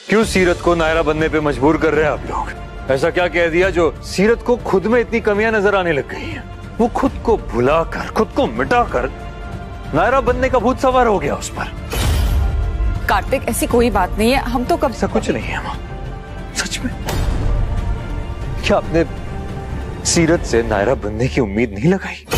क्यों सीरत को नायरा बनने पे मजबूर कर रहे हैं आप लोग? ऐसा क्या कह दिया जो सीरत को खुद में इतनी कमियां नजर आने लग गई हैं? वो खुद को भुलाकर, खुद को मिटाकर नायरा बनने का भूत सवार हो गया उस पर। कार्तिक, ऐसी कोई बात नहीं है, हम तो कब ऐसा कुछ नहीं है माँ, सच में। क्या आपने सीरत से नायरा बनने की उम्मीद नहीं लगाई?